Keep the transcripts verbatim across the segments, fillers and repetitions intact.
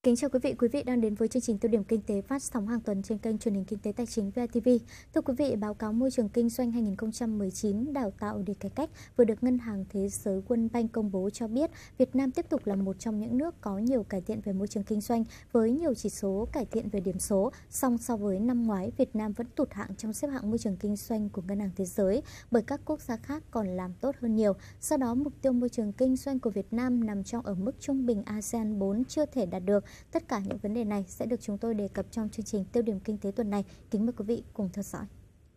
Kính chào quý vị, quý vị đang đến với chương trình Tiêu điểm Kinh tế phát sóng hàng tuần trên kênh truyền hình Kinh tế Tài chính vê i tê vê. Thưa quý vị, báo cáo môi trường kinh doanh hai nghìn không trăm mười chín đào tạo để cải cách vừa được Ngân hàng Thế giới World Bank công bố cho biết Việt Nam tiếp tục là một trong những nước có nhiều cải thiện về môi trường kinh doanh với nhiều chỉ số cải thiện về điểm số. Song so với năm ngoái, Việt Nam vẫn tụt hạng trong xếp hạng môi trường kinh doanh của Ngân hàng Thế giới bởi các quốc gia khác còn làm tốt hơn nhiều. Do đó, mục tiêu môi trường kinh doanh của Việt Nam nằm trong ở mức trung bình a sê an bốn chưa thể đạt được. Tất cả những vấn đề này sẽ được chúng tôi đề cập trong chương trình Tiêu điểm Kinh tế tuần này. Kính mời quý vị cùng theo dõi.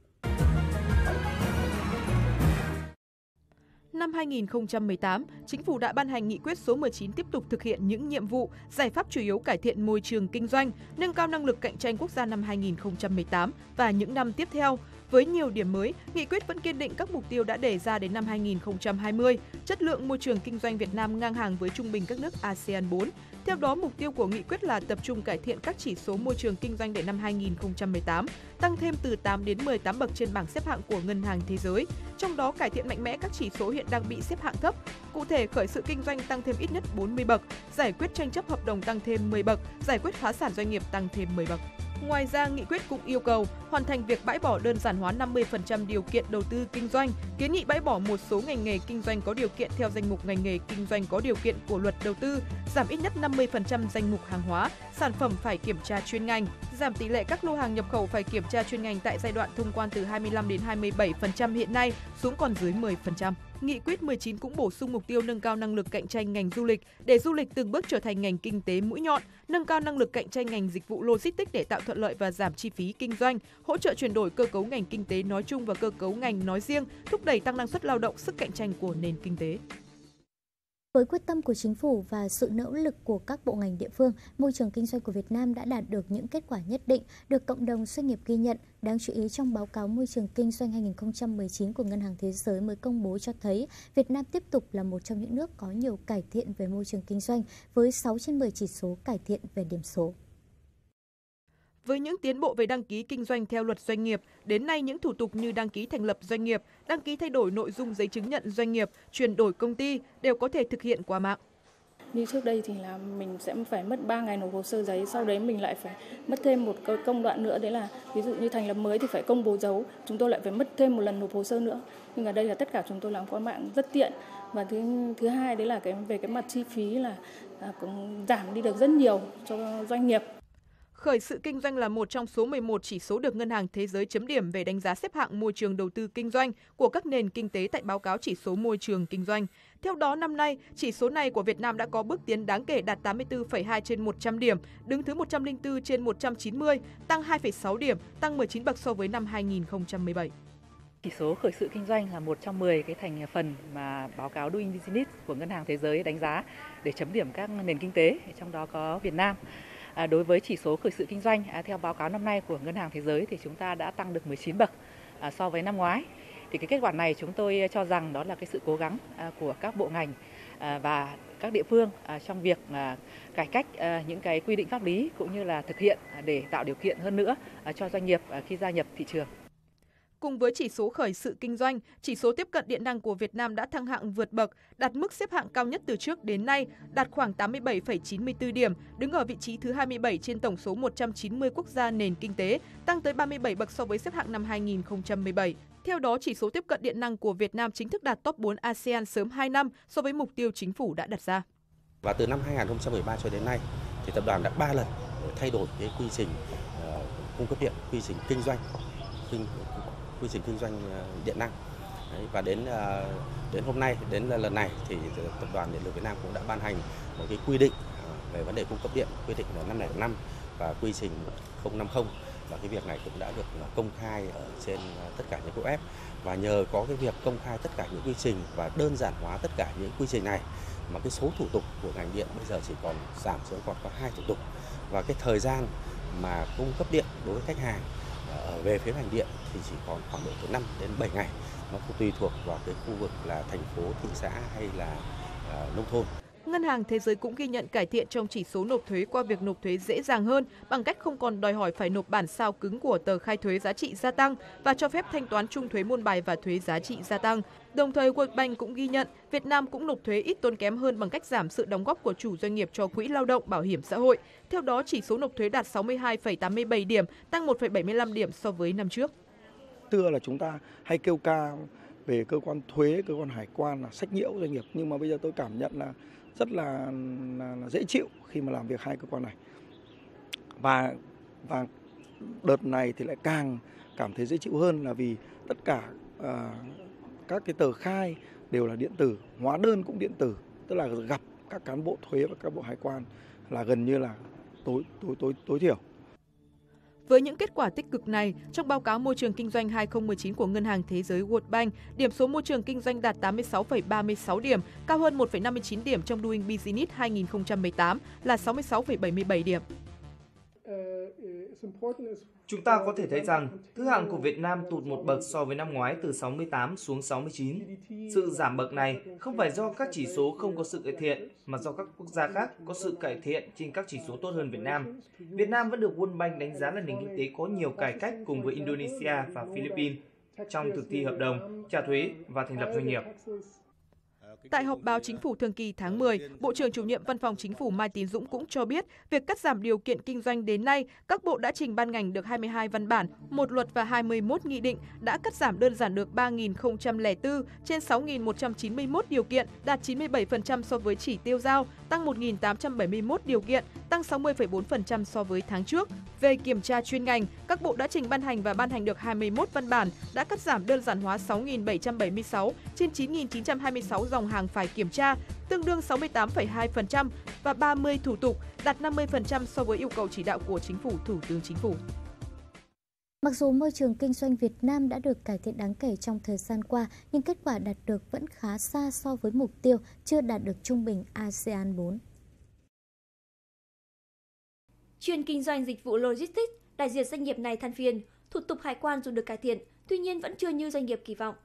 Năm hai nghìn không trăm mười tám, Chính phủ đã ban hành nghị quyết số mười chín tiếp tục thực hiện những nhiệm vụ, giải pháp chủ yếu cải thiện môi trường kinh doanh, nâng cao năng lực cạnh tranh quốc gia năm hai nghìn không trăm mười tám và những năm tiếp theo. Với nhiều điểm mới, nghị quyết vẫn kiên định các mục tiêu đã đề ra đến năm hai nghìn không trăm hai mươi, chất lượng môi trường kinh doanh Việt Nam ngang hàng với trung bình các nước a sê an bốn. Theo đó, mục tiêu của nghị quyết là tập trung cải thiện các chỉ số môi trường kinh doanh để năm hai nghìn không trăm mười tám, tăng thêm từ tám đến mười tám bậc trên bảng xếp hạng của Ngân hàng Thế giới. Trong đó, cải thiện mạnh mẽ các chỉ số hiện đang bị xếp hạng thấp. Cụ thể, khởi sự kinh doanh tăng thêm ít nhất bốn mươi bậc, giải quyết tranh chấp hợp đồng tăng thêm mười bậc, giải quyết phá sản doanh nghiệp tăng thêm mười bậc. Ngoài ra, nghị quyết cũng yêu cầu hoàn thành việc bãi bỏ đơn giản hóa năm mươi phần trăm điều kiện đầu tư kinh doanh, kiến nghị bãi bỏ một số ngành nghề kinh doanh có điều kiện theo danh mục ngành nghề kinh doanh có điều kiện của luật đầu tư, giảm ít nhất năm mươi phần trăm danh mục hàng hóa, sản phẩm phải kiểm tra chuyên ngành, giảm tỷ lệ các lô hàng nhập khẩu phải kiểm tra chuyên ngành tại giai đoạn thông quan từ hai mươi lăm đến hai mươi bảy phần trăm hiện nay xuống còn dưới mười phần trăm. Nghị quyết mười chín cũng bổ sung mục tiêu nâng cao năng lực cạnh tranh ngành du lịch để du lịch từng bước trở thành ngành kinh tế mũi nhọn, nâng cao năng lực cạnh tranh ngành dịch vụ logistics để tạo thuận lợi và giảm chi phí kinh doanh, hỗ trợ chuyển đổi cơ cấu ngành kinh tế nói chung và cơ cấu ngành nói riêng, thúc đẩy tăng năng suất lao động, sức cạnh tranh của nền kinh tế. Với quyết tâm của chính phủ và sự nỗ lực của các bộ ngành địa phương, môi trường kinh doanh của Việt Nam đã đạt được những kết quả nhất định, được cộng đồng doanh nghiệp ghi nhận. Đáng chú ý, trong báo cáo môi trường kinh doanh hai nghìn không trăm mười chín của Ngân hàng Thế giới mới công bố cho thấy Việt Nam tiếp tục là một trong những nước có nhiều cải thiện về môi trường kinh doanh với sáu trên mười chỉ số cải thiện về điểm số. Với những tiến bộ về đăng ký kinh doanh theo luật doanh nghiệp, đến nay những thủ tục như đăng ký thành lập doanh nghiệp, đăng ký thay đổi nội dung giấy chứng nhận doanh nghiệp, chuyển đổi công ty đều có thể thực hiện qua mạng. Như trước đây thì là mình sẽ phải mất ba ngày nộp hồ sơ giấy, sau đấy mình lại phải mất thêm một công đoạn nữa, đấy là ví dụ như thành lập mới thì phải công bố dấu, chúng tôi lại phải mất thêm một lần nộp hồ sơ nữa. Nhưng ở đây là tất cả chúng tôi làm qua mạng rất tiện. Và thứ thứ hai đấy là cái về cái mặt chi phí là, là cũng giảm đi được rất nhiều cho doanh nghiệp. Khởi sự kinh doanh là một trong số mười một chỉ số được Ngân hàng Thế giới chấm điểm về đánh giá xếp hạng môi trường đầu tư kinh doanh của các nền kinh tế tại báo cáo chỉ số môi trường kinh doanh. Theo đó, năm nay, chỉ số này của Việt Nam đã có bước tiến đáng kể đạt tám mươi tư phẩy hai trên một trăm điểm, đứng thứ một trăm lẻ bốn trên một trăm chín mươi, tăng hai phẩy sáu điểm, tăng mười chín bậc so với năm hai nghìn không trăm mười bảy. Chỉ số khởi sự kinh doanh là một trong mười cái thành phần mà báo cáo Doing Business của Ngân hàng Thế giới đánh giá để chấm điểm các nền kinh tế, trong đó có Việt Nam. À, đối với chỉ số khởi sự kinh doanh, à, theo báo cáo năm nay của Ngân hàng Thế giới thì chúng ta đã tăng được mười chín bậc à, so với năm ngoái. Thì cái kết quả này chúng tôi cho rằng đó là cái sự cố gắng à, của các bộ ngành à, và các địa phương à, trong việc à, cải cách à, những cái quy định pháp lý cũng như là thực hiện à, để tạo điều kiện hơn nữa à, cho doanh nghiệp à, khi gia nhập thị trường. Cùng với chỉ số khởi sự kinh doanh, chỉ số tiếp cận điện năng của Việt Nam đã thăng hạng vượt bậc, đạt mức xếp hạng cao nhất từ trước đến nay, đạt khoảng tám mươi bảy phẩy chín mươi tư điểm, đứng ở vị trí thứ hai mươi bảy trên tổng số một trăm chín mươi quốc gia nền kinh tế, tăng tới ba mươi bảy bậc so với xếp hạng năm hai nghìn không trăm mười bảy. Theo đó, chỉ số tiếp cận điện năng của Việt Nam chính thức đạt top bốn a sê an sớm hai năm so với mục tiêu chính phủ đã đặt ra. Và từ năm hai nghìn không trăm mười ba cho đến nay, thì tập đoàn đã ba lần thay đổi cái quy trình uh, cung cấp điện, quy trình kinh doanh, kinh quy trình kinh doanh điện năng. Đấy, và đến đến hôm nay, đến lần này thì Tập đoàn Điện lực Việt Nam cũng đã ban hành một cái quy định về vấn đề cung cấp điện, quy định là năm không năm và quy trình không năm không, và cái việc này cũng đã được công khai ở trên tất cả những web. Và nhờ có cái việc công khai tất cả những quy trình và đơn giản hóa tất cả những quy trình này mà cái số thủ tục của ngành điện bây giờ chỉ còn giảm xuống còn có hai thủ tục, và cái thời gian mà cung cấp điện đối với khách hàng ở về phía ngành điện thì chỉ còn khoảng độ từ năm đến bảy ngày, nó tùy thuộc vào cái khu vực là thành phố, thị xã hay là uh, nông thôn. Ngân hàng Thế giới cũng ghi nhận cải thiện trong chỉ số nộp thuế qua việc nộp thuế dễ dàng hơn bằng cách không còn đòi hỏi phải nộp bản sao cứng của tờ khai thuế giá trị gia tăng và cho phép thanh toán chung thuế môn bài và thuế giá trị gia tăng. Đồng thời, World Bank cũng ghi nhận Việt Nam cũng nộp thuế ít tốn kém hơn bằng cách giảm sự đóng góp của chủ doanh nghiệp cho quỹ lao động bảo hiểm xã hội. Theo đó, chỉ số nộp thuế đạt sáu mươi hai phẩy tám mươi bảy điểm, tăng một phẩy bảy mươi lăm điểm so với năm trước. Xưa là chúng ta hay kêu ca về cơ quan thuế, cơ quan hải quan là sách nhiễu doanh nghiệp, nhưng mà bây giờ tôi cảm nhận là rất là, là, là dễ chịu khi mà làm việc hai cơ quan này. Và và đợt này thì lại càng cảm thấy dễ chịu hơn là vì tất cả à, các cái tờ khai đều là điện tử, hóa đơn cũng điện tử, tức là gặp các cán bộ thuế và các bộ hải quan là gần như là tối tối tối tối thiểu. Với những kết quả tích cực này, trong báo cáo môi trường kinh doanh hai không một chín của Ngân hàng Thế giới World Bank, điểm số môi trường kinh doanh đạt tám mươi sáu phẩy ba mươi sáu điểm, cao hơn một phẩy năm mươi chín điểm trong Doing Business hai không một tám là sáu mươi sáu phẩy bảy mươi bảy điểm. Chúng ta có thể thấy rằng thứ hạng của Việt Nam tụt một bậc so với năm ngoái từ sáu mươi tám xuống sáu mươi chín. Sự giảm bậc này không phải do các chỉ số không có sự cải thiện, mà do các quốc gia khác có sự cải thiện trên các chỉ số tốt hơn Việt Nam. Việt Nam vẫn được World Bank đánh giá là nền kinh tế có nhiều cải cách cùng với Indonesia và Philippines trong thực thi hợp đồng, trả thuế và thành lập doanh nghiệp. Tại họp báo Chính phủ thường kỳ tháng mười, Bộ trưởng Chủ nhiệm Văn phòng Chính phủ Mai Tiến Dũng cũng cho biết, việc cắt giảm điều kiện kinh doanh đến nay, các bộ đã trình ban ngành được hai mươi hai văn bản, một luật và hai mươi mốt nghị định, đã cắt giảm đơn giản được ba nghìn không trăm lẻ bốn trên sáu nghìn một trăm chín mươi mốt điều kiện, đạt chín mươi bảy phần trăm so với chỉ tiêu giao, tăng một nghìn tám trăm bảy mươi mốt điều kiện, tăng sáu mươi phẩy bốn phần trăm so với tháng trước. Về kiểm tra chuyên ngành, các bộ đã trình ban hành và ban hành được hai mươi mốt văn bản, đã cắt giảm đơn giản hóa sáu nghìn bảy trăm bảy mươi sáu trên chín nghìn chín trăm hai mươi sáu dòng hàng phải kiểm tra, tương đương sáu mươi tám phẩy hai phần trăm và ba mươi thủ tục, đạt năm mươi phần trăm so với yêu cầu chỉ đạo của Chính phủ, Thủ tướng Chính phủ. Mặc dù môi trường kinh doanh Việt Nam đã được cải thiện đáng kể trong thời gian qua, nhưng kết quả đạt được vẫn khá xa so với mục tiêu, chưa đạt được trung bình a sê an bốn. Chuyên kinh doanh dịch vụ logistics, đại diện doanh nghiệp này than phiền, thủ tục hải quan dù được cải thiện, tuy nhiên vẫn chưa như doanh nghiệp kỳ vọng.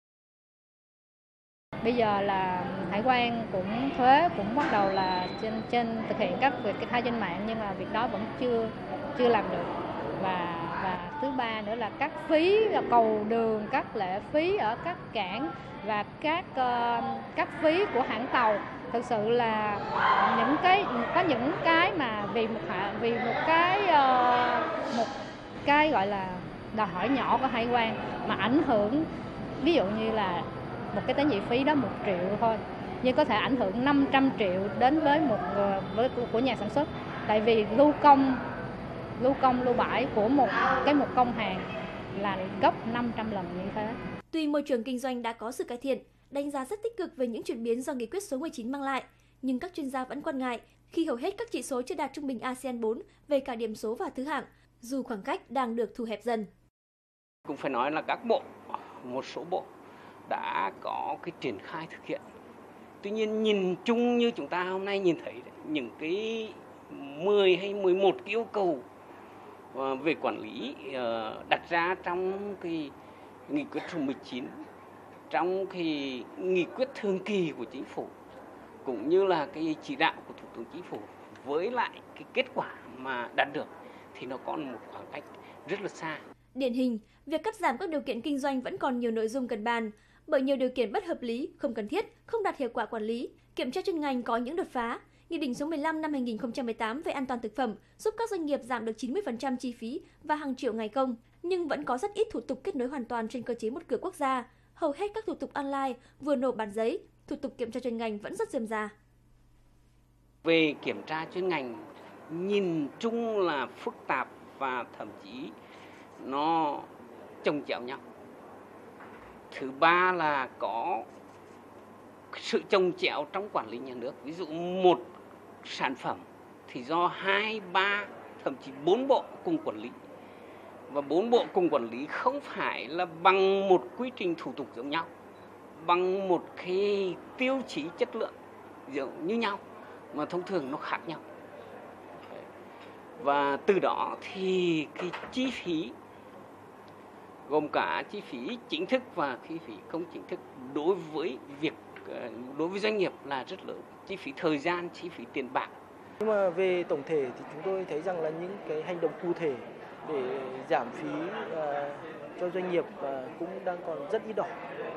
Bây giờ là hải quan cũng thuế cũng bắt đầu là trên trên thực hiện các việc khai trên mạng, nhưng mà việc đó vẫn chưa chưa làm được. Và và thứ ba nữa là các phí cầu đường, các lệ phí ở các cảng và các uh, các phí của hãng tàu, thực sự là những cái có những cái mà vì một vì một cái uh, một cái gọi là đòi hỏi nhỏ của hải quan mà ảnh hưởng, ví dụ như là một cái tế nhị phí đó một triệu thôi, nhưng có thể ảnh hưởng năm trăm triệu đến với một với của nhà sản xuất, tại vì lưu công lưu công lưu bãi của một cái một công hàng là gấp năm trăm lần như thế. Tuy môi trường kinh doanh đã có sự cải thiện, đánh giá rất tích cực về những chuyển biến do nghị quyết số mười chín mang lại, nhưng các chuyên gia vẫn quan ngại khi hầu hết các chỉ số chưa đạt trung bình a sê an bốn về cả điểm số và thứ hạng, dù khoảng cách đang được thu hẹp dần. Cũng phải nói là các bộ, một số bộ đã có cái triển khai thực hiện. Tuy nhiên nhìn chung như chúng ta hôm nay nhìn thấy đấy, những cái mười hay mười một cái yêu cầu về quản lý đặt ra trong cái nghị quyết số mười chín, trong cái nghị quyết thường kỳ của chính phủ, cũng như là cái chỉ đạo của Thủ tướng Chính phủ với lại cái kết quả mà đạt được thì nó còn một khoảng cách rất là xa. Điển hình, việc cắt giảm các điều kiện kinh doanh vẫn còn nhiều nội dung cần bàn, bởi nhiều điều kiện bất hợp lý, không cần thiết, không đạt hiệu quả quản lý. Kiểm tra chuyên ngành có những đột phá. Nghị định số mười lăm năm hai nghìn không trăm mười tám về an toàn thực phẩm giúp các doanh nghiệp giảm được chín mươi phần trăm chi phí và hàng triệu ngày công, nhưng vẫn có rất ít thủ tục kết nối hoàn toàn trên cơ chế một cửa quốc gia. Hầu hết các thủ tục online, vừa nộp bản giấy, thủ tục kiểm tra chuyên ngành vẫn rất rườm rà. Về kiểm tra chuyên ngành, nhìn chung là phức tạp và thậm chí nó chồng chéo nhau. Thứ ba là có sự chồng chéo trong quản lý nhà nước. Ví dụ một sản phẩm thì do hai, ba, thậm chí bốn bộ cùng quản lý. Và bốn bộ cùng quản lý không phải là bằng một quy trình thủ tục giống nhau, bằng một cái tiêu chí chất lượng giống như nhau, mà thông thường nó khác nhau. Và từ đó thì cái chi phí gồm cả chi phí chính thức và chi phí không chính thức đối với việc đối với doanh nghiệp là rất lớn, chi phí thời gian, chi phí tiền bạc. Nhưng mà về tổng thể thì chúng tôi thấy rằng là những cái hành động cụ thể để giảm phí uh, cho doanh nghiệp uh, cũng đang còn rất ít ỏi.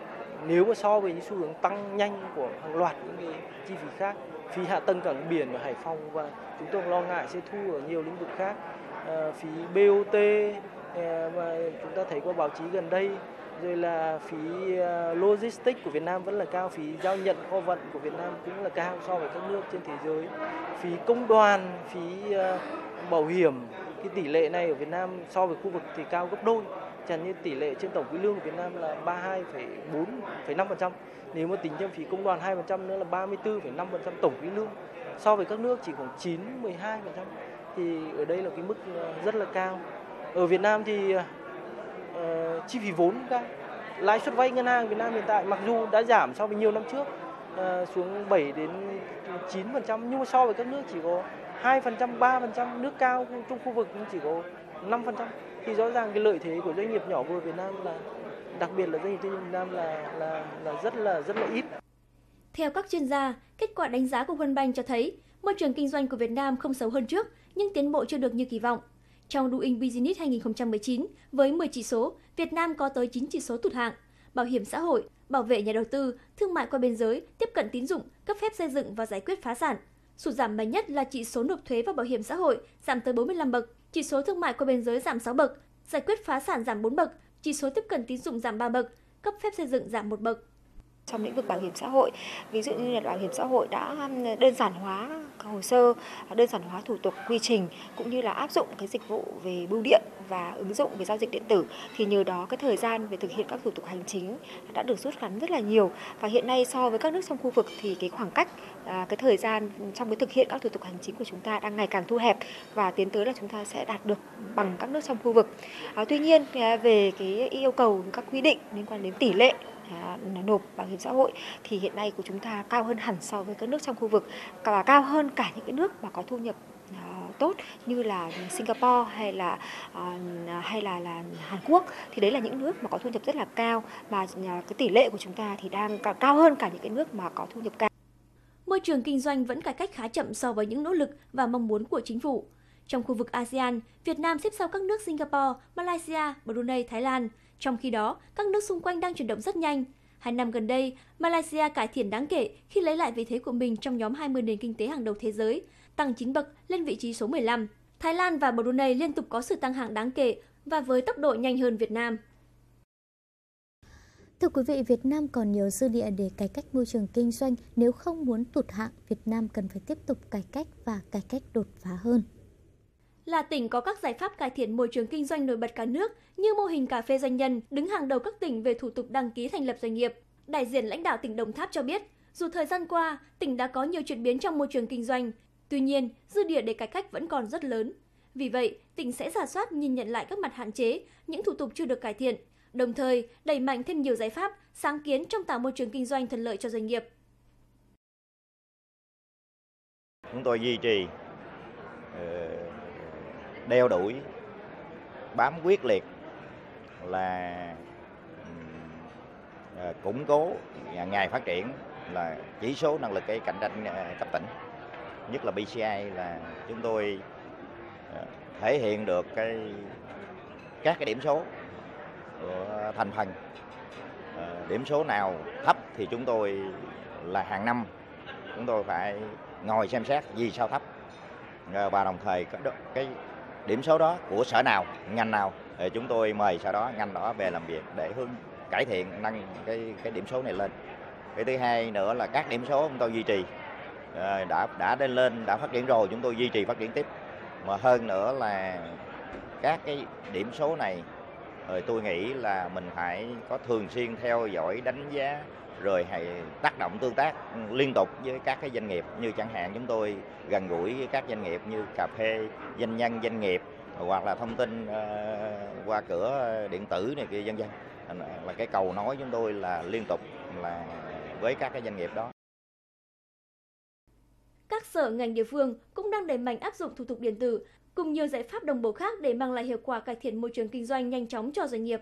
nếu mà so với những xu hướng tăng nhanh của hàng loạt những cái chi phí khác, phí hạ tầng cảng biển ở Hải Phòng và chúng tôi lo ngại sẽ thu ở nhiều lĩnh vực khác, à, phí bê o tê à, mà chúng ta thấy qua báo chí gần đây, rồi là phí uh, logistics của Việt Nam vẫn là cao, phí giao nhận kho vận của Việt Nam cũng là cao so với các nước trên thế giới, phí công đoàn, phí uh, bảo hiểm, cái tỷ lệ này ở Việt Nam so với khu vực thì cao gấp đôi. Chẳng như tỷ lệ trên tổng quỹ lương của Việt Nam là ba mươi hai phẩy bốn phẩy năm phần trăm, nếu mà tính thêm phí công đoàn hai phần trăm nữa là ba mươi tư phẩy năm phần trăm tổng quỹ lương, so với các nước chỉ khoảng chín, mười hai phần trăm, thì ở đây là cái mức rất là cao. Ở Việt Nam thì Uh, chi phí vốn cao, lãi suất vay ngân hàng Việt Nam hiện tại mặc dù đã giảm so với nhiều năm trước uh, xuống bảy đến chín phần trăm, nhưng mà so với các nước chỉ có hai phần trăm, ba phần trăm, nước cao trong khu vực chỉ có năm phần trăm, thì rõ ràng cái lợi thế của doanh nghiệp nhỏ vừa Việt Nam là, đặc biệt là doanh nghiệp tư nhân Việt Nam là là là rất là rất là ít. Theo các chuyên gia, kết quả đánh giá của World Bank cho thấy môi trường kinh doanh của Việt Nam không xấu hơn trước, nhưng tiến bộ chưa được như kỳ vọng. Trong Doing Business hai không một chín, với mười chỉ số, Việt Nam có tới chín chỉ số tụt hạng: bảo hiểm xã hội, bảo vệ nhà đầu tư, thương mại qua biên giới, tiếp cận tín dụng, cấp phép xây dựng và giải quyết phá sản. Sụt giảm mạnh nhất là chỉ số nộp thuế và bảo hiểm xã hội, giảm tới bốn mươi lăm bậc, chỉ số thương mại qua biên giới giảm sáu bậc, giải quyết phá sản giảm bốn bậc, chỉ số tiếp cận tín dụng giảm ba bậc, cấp phép xây dựng giảm một bậc. Trong lĩnh vực bảo hiểm xã hội, ví dụ như là bảo hiểm xã hội đã đơn giản hóa hồ sơ, đơn giản hóa thủ tục quy trình, cũng như là áp dụng cái dịch vụ về bưu điện và ứng dụng về giao dịch điện tử, thì nhờ đó cái thời gian về thực hiện các thủ tục hành chính đã được rút ngắn rất là nhiều. Và hiện nay so với các nước trong khu vực thì cái khoảng cách, cái thời gian trong cái thực hiện các thủ tục hành chính của chúng ta đang ngày càng thu hẹp, và tiến tới là chúng ta sẽ đạt được bằng các nước trong khu vực. À, tuy nhiên về cái yêu cầu các quy định liên quan đến tỷ lệ À, nộp bảo hiểm xã hội thì hiện nay của chúng ta cao hơn hẳn so với các nước trong khu vực, và cao hơn cả những cái nước mà có thu nhập uh, tốt như là Singapore hay là uh, hay là là Hàn Quốc. Thì đấy là những nước mà có thu nhập rất là cao, mà uh, cái tỷ lệ của chúng ta thì đang cao hơn cả những cái nước mà có thu nhập cao. Môi trường kinh doanh vẫn cải cách khá chậm so với những nỗ lực và mong muốn của chính phủ. Trong khu vực a sê an, Việt Nam xếp sau các nước Singapore, Malaysia, Brunei, Thái Lan. Trong khi đó, các nước xung quanh đang chuyển động rất nhanh. Hai năm gần đây, Malaysia cải thiện đáng kể khi lấy lại vị thế của mình trong nhóm hai mươi nền kinh tế hàng đầu thế giới, tăng chín bậc lên vị trí số mười lăm. Thái Lan và Brunei liên tục có sự tăng hạng đáng kể và với tốc độ nhanh hơn Việt Nam. Thưa quý vị, Việt Nam còn nhiều dư địa để cải cách môi trường kinh doanh. Nếu không muốn tụt hạng, Việt Nam cần phải tiếp tục cải cách và cải cách đột phá hơn. Là tỉnh có các giải pháp cải thiện môi trường kinh doanh nổi bật cả nước như mô hình cà phê doanh nhân, đứng hàng đầu các tỉnh về thủ tục đăng ký thành lập doanh nghiệp. Đại diện lãnh đạo tỉnh Đồng Tháp cho biết, dù thời gian qua, tỉnh đã có nhiều chuyển biến trong môi trường kinh doanh, tuy nhiên, dư địa để cải cách vẫn còn rất lớn. Vì vậy, tỉnh sẽ rà soát nhìn nhận lại các mặt hạn chế, những thủ tục chưa được cải thiện, đồng thời đẩy mạnh thêm nhiều giải pháp, sáng kiến trong tạo môi trường kinh doanh thuận lợi cho doanh nghiệp. Chúng tôi duy trì đeo đuổi, bám quyết liệt là củng cố ngày phát triển là chỉ số năng lực cái cạnh tranh cấp tỉnh, nhất là bê xê i, là chúng tôi thể hiện được cái các cái điểm số của thành phần. Điểm số nào thấp thì chúng tôi là hàng năm chúng tôi phải ngồi xem xét vì sao thấp, và đồng thời cái điểm số đó của sở nào, ngành nào, thì chúng tôi mời sở đó, ngành đó về làm việc để hướng cải thiện, nâng cái cái điểm số này lên. Cái thứ hai nữa là các điểm số chúng tôi duy trì đã đã lên lên đã phát triển rồi, chúng tôi duy trì phát triển tiếp. Mà hơn nữa là các cái điểm số này, rồi tôi nghĩ là mình phải có thường xuyên theo dõi, đánh giá, rồi hãy tác động tương tác liên tục với các cái doanh nghiệp, như chẳng hạn chúng tôi gần gũi với các doanh nghiệp như cà phê doanh nhân, doanh nghiệp, hoặc là thông tin uh, qua cửa điện tử này kia vân vân, là cái cầu nối chúng tôi là liên tục là với các cái doanh nghiệp đó. Các sở ngành địa phương cũng đang đẩy mạnh áp dụng thủ tục điện tử cùng nhiều giải pháp đồng bộ khác để mang lại hiệu quả cải thiện môi trường kinh doanh nhanh chóng cho doanh nghiệp.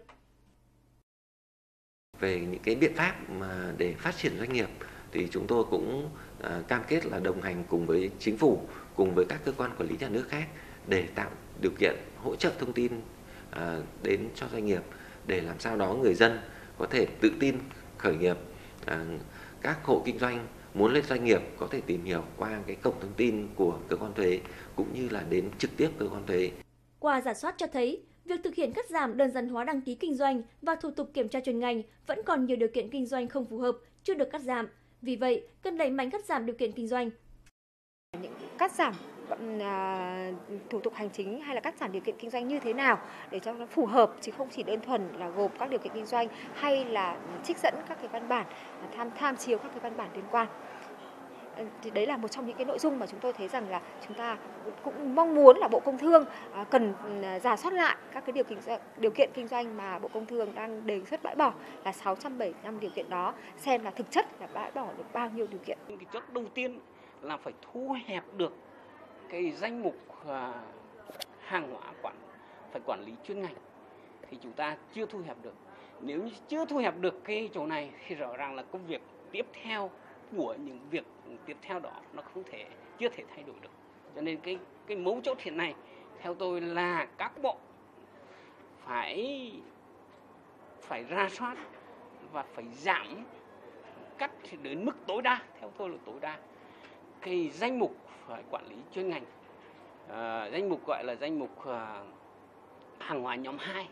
Về những cái biện pháp mà để phát triển doanh nghiệp thì chúng tôi cũng uh, cam kết là đồng hành cùng với chính phủ, cùng với các cơ quan quản lý nhà nước khác để tạo điều kiện hỗ trợ thông tin uh, đến cho doanh nghiệp, để làm sao đó người dân có thể tự tin khởi nghiệp, à, các hộ kinh doanh muốn lên doanh nghiệp có thể tìm hiểu qua cái cổng thông tin của cơ quan thuế cũng như là đến trực tiếp cơ quan thuế. Qua rà soát cho thấy, việc thực hiện cắt giảm đơn giản hóa đăng ký kinh doanh và thủ tục kiểm tra chuyên ngành vẫn còn nhiều điều kiện kinh doanh không phù hợp, chưa được cắt giảm. Vì vậy, cần đẩy mạnh cắt giảm điều kiện kinh doanh. Những cắt giảm à, thủ tục hành chính hay là cắt giảm điều kiện kinh doanh như thế nào để cho nó phù hợp, chứ không chỉ đơn thuần là gộp các điều kiện kinh doanh hay là trích dẫn các cái văn bản, tham tham chiếu các cái văn bản liên quan. Thì đấy là một trong những cái nội dung mà chúng tôi thấy rằng là chúng ta cũng mong muốn là Bộ Công Thương cần rà soát lại các cái điều kiện điều kiện kinh doanh mà Bộ Công Thương đang đề xuất bãi bỏ là sáu trăm bảy mươi lăm điều kiện đó, xem là thực chất là bãi bỏ được bao nhiêu điều kiện. Cái chốt đầu tiên là phải thu hẹp được cái danh mục hàng hóa quản phải quản lý chuyên ngành, thì chúng ta chưa thu hẹp được. Nếu như chưa thu hẹp được cái chỗ này thì rõ ràng là công việc tiếp theo của những việc tiếp theo đó nó không thể chưa thể thay đổi được. Cho nên cái cái mấu chốt hiện nay theo tôi là các bộ phải phải rà soát và phải giảm cắt đến mức tối đa, theo tôi là tối đa cái danh mục phải quản lý chuyên ngành, à, danh mục gọi là danh mục à, hàng hóa nhóm hai.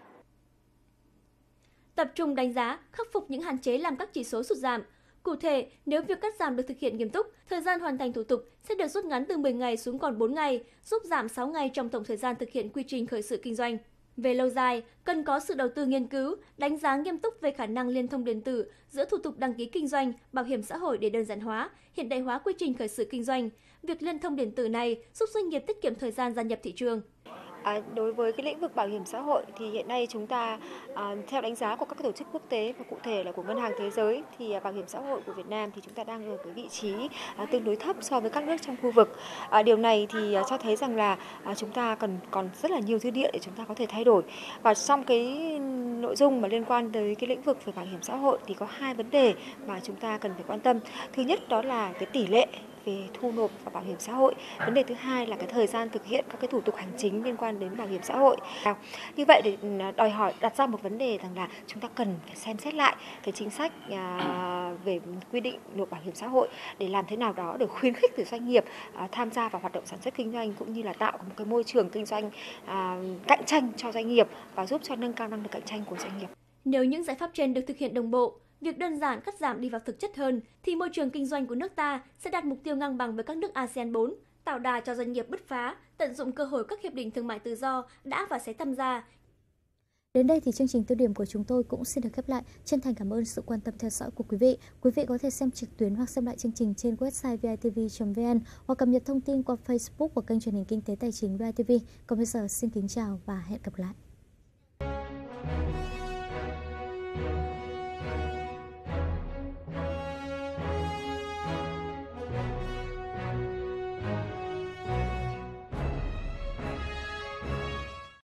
Tập trung đánh giá, khắc phục những hạn chế làm các chỉ số sụt giảm. Cụ thể, nếu việc cắt giảm được thực hiện nghiêm túc, thời gian hoàn thành thủ tục sẽ được rút ngắn từ mười ngày xuống còn bốn ngày, giúp giảm sáu ngày trong tổng thời gian thực hiện quy trình khởi sự kinh doanh. Về lâu dài, cần có sự đầu tư nghiên cứu, đánh giá nghiêm túc về khả năng liên thông điện tử giữa thủ tục đăng ký kinh doanh, bảo hiểm xã hội để đơn giản hóa, hiện đại hóa quy trình khởi sự kinh doanh. Việc liên thông điện tử này giúp doanh nghiệp tiết kiệm thời gian gia nhập thị trường. À, đối với cái lĩnh vực bảo hiểm xã hội thì hiện nay chúng ta à, theo đánh giá của các tổ chức quốc tế và cụ thể là của Ngân hàng Thế giới thì à, bảo hiểm xã hội của Việt Nam thì chúng ta đang ở cái vị trí à, tương đối thấp so với các nước trong khu vực. À, điều này thì à, cho thấy rằng là à, chúng ta cần còn rất là nhiều dư địa để chúng ta có thể thay đổi. Và trong cái nội dung mà liên quan tới cái lĩnh vực về bảo hiểm xã hội thì có hai vấn đề mà chúng ta cần phải quan tâm. Thứ nhất đó là cái tỷ lệ về thu nộp vào bảo hiểm xã hội. Vấn đề thứ hai là cái thời gian thực hiện các cái thủ tục hành chính liên quan đến bảo hiểm xã hội. Như vậy thì đòi hỏi đặt ra một vấn đề rằng là chúng ta cần phải xem xét lại cái chính sách à, về quy định nộp bảo hiểm xã hội để làm thế nào đó để khuyến khích từ doanh nghiệp à, tham gia vào hoạt động sản xuất kinh doanh cũng như là tạo một cái môi trường kinh doanh à, cạnh tranh cho doanh nghiệp và giúp cho nâng cao năng lực cạnh tranh của doanh nghiệp. Nếu những giải pháp trên được thực hiện đồng bộ, việc đơn giản cắt giảm đi vào thực chất hơn, thì môi trường kinh doanh của nước ta sẽ đạt mục tiêu ngang bằng với các nước a sê an bốn, tạo đà cho doanh nghiệp bứt phá, tận dụng cơ hội các hiệp định thương mại tự do đã và sẽ tham gia. Đến đây thì chương trình tiêu điểm của chúng tôi cũng xin được khép lại. Chân thành cảm ơn sự quan tâm theo dõi của quý vị. Quý vị có thể xem trực tuyến hoặc xem lại chương trình trên website v i t v chấm v n hoặc cập nhật thông tin qua Facebook của kênh truyền hình kinh tế tài chính vê i tê vê. Còn bây giờ xin kính chào và hẹn gặp lại.